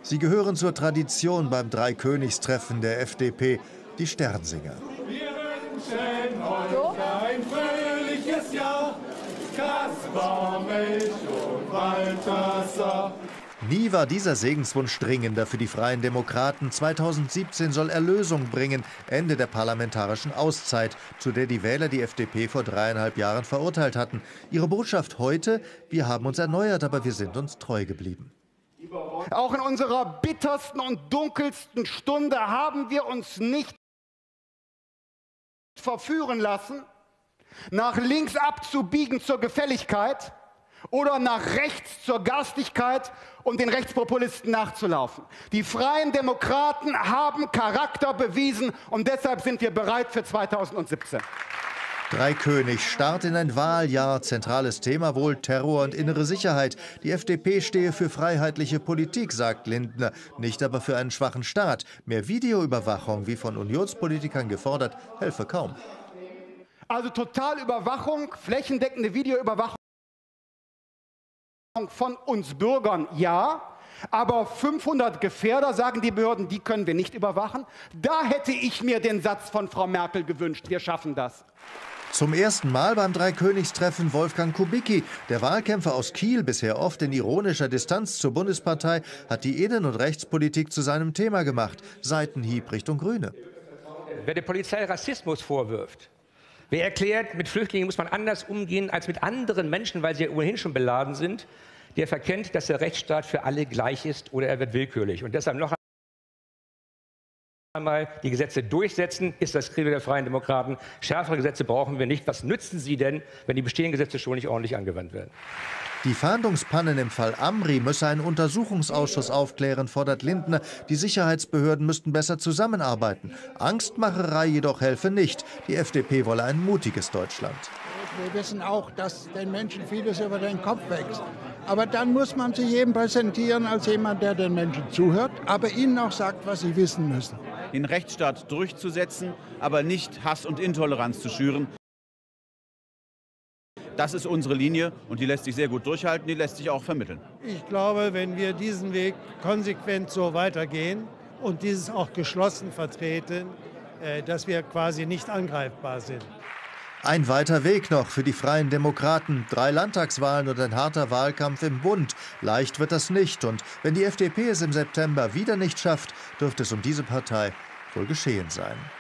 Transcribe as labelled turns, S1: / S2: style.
S1: Sie gehören zur Tradition beim Dreikönigstreffen der FDP, die Sternsinger.
S2: Wir wünschen euch ein fröhliches Jahr, Kaspar, Milch und Balthasar.
S1: Nie war dieser Segenswunsch dringender für die Freien Demokraten. 2017 soll Erlösung bringen, Ende der parlamentarischen Auszeit, zu der die Wähler die FDP vor 3,5 Jahren verurteilt hatten. Ihre Botschaft heute: Wir haben uns erneuert, aber wir sind uns treu geblieben.
S3: Auch in unserer bittersten und dunkelsten Stunde haben wir uns nicht verführen lassen, nach links abzubiegen zur Gefälligkeit oder nach rechts zur Garstigkeit und den Rechtspopulisten nachzulaufen. Die Freien Demokraten haben Charakter bewiesen und deshalb sind wir bereit für 2017.
S1: Dreikönig, Start in ein Wahljahr, zentrales Thema wohl Terror und innere Sicherheit. Die FDP stehe für freiheitliche Politik, sagt Lindner, nicht aber für einen schwachen Staat. Mehr Videoüberwachung, wie von Unionspolitikern gefordert, helfe kaum.
S3: Also Totalüberwachung, flächendeckende Videoüberwachung von uns Bürgern, ja. Aber 500 Gefährder, sagen die Behörden, die können wir nicht überwachen. Da hätte ich mir den Satz von Frau Merkel gewünscht, wir schaffen das.
S1: Zum ersten Mal beim Dreikönigstreffen Wolfgang Kubicki. Der Wahlkämpfer aus Kiel, bisher oft in ironischer Distanz zur Bundespartei, hat die Innen- und Rechtspolitik zu seinem Thema gemacht. Seitenhieb Richtung Grüne.
S4: Wer der Polizei Rassismus vorwirft, wer erklärt, mit Flüchtlingen muss man anders umgehen als mit anderen Menschen, weil sie ja ohnehin schon beladen sind, der verkennt, dass der Rechtsstaat für alle gleich ist oder er wird willkürlich. Und deshalb noch einmal, die Gesetze durchsetzen, ist das Credo der Freien Demokraten. Schärfere Gesetze brauchen wir nicht. Was nützen sie denn, wenn die bestehenden Gesetze schon nicht ordentlich angewandt werden?
S1: Die Fahndungspannen im Fall Amri müsse ein Untersuchungsausschuss aufklären, fordert Lindner. Die Sicherheitsbehörden müssten besser zusammenarbeiten. Angstmacherei jedoch helfe nicht. Die FDP wolle ein mutiges Deutschland.
S5: Wir wissen auch, dass den Menschen vieles über den Kopf wächst. Aber dann muss man sich jedem präsentieren als jemand, der den Menschen zuhört, aber ihnen auch sagt, was sie wissen müssen.
S6: Den Rechtsstaat durchzusetzen, aber nicht Hass und Intoleranz zu schüren. Das ist unsere Linie und die lässt sich sehr gut durchhalten, die lässt sich auch vermitteln.
S7: Ich glaube, wenn wir diesen Weg konsequent so weitergehen und dieses auch geschlossen vertreten, dass wir quasi nicht angreifbar sind.
S1: Ein weiter Weg noch für die Freien Demokraten. 3 Landtagswahlen und ein harter Wahlkampf im Bund. Leicht wird das nicht. Und wenn die FDP es im September wieder nicht schafft, dürfte es um diese Partei wohl geschehen sein.